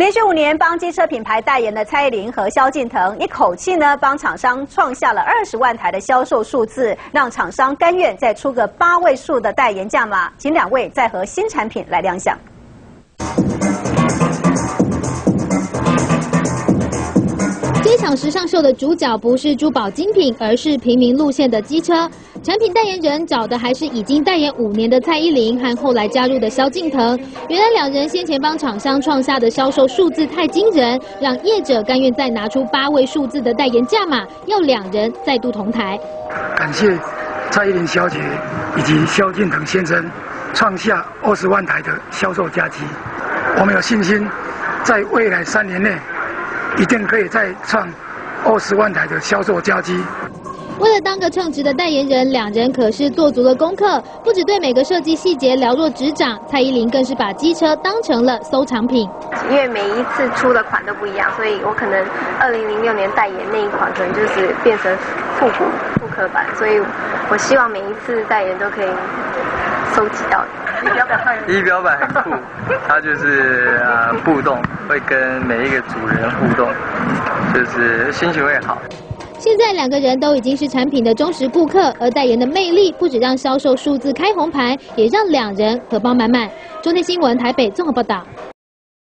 连续5年帮机车品牌代言的蔡依林和萧敬腾，一口气呢帮厂商创下了20万台的销售数字，让厂商甘愿再出个8位数的代言价码，请2位再和新产品来亮相。 这场时尚秀的主角不是珠宝精品，而是平民路线的机车。产品代言人找的还是已经代言5年的蔡依林和后来加入的萧敬腾。原来2人先前帮厂商创下的销售数字太惊人，让业者甘愿再拿出8位数字的代言价码，要2人再度同台。 感谢蔡依林小姐以及萧敬腾先生创下20万台的销售佳绩。我们有信心，在未来3年内，一定可以再创20万台的销售佳绩。 为了当个称职的代言人，2人可是做足了功课，不只对每个设计细节了若指掌，蔡依林更是把机车当成了收藏品。 因为每一次出的款都不一样，所以我可能2006年代言那一款，可能就是变成复刻版，所以我希望每一次代言都可以收集到。 仪表板很酷，它就是互动，会跟每一个主人互动，就是心情会好。 现在2个人都已经是产品的忠实顾客，而代言的魅力不止让销售数字开红盘，也让2人荷包满满。中天新闻台北综合报道。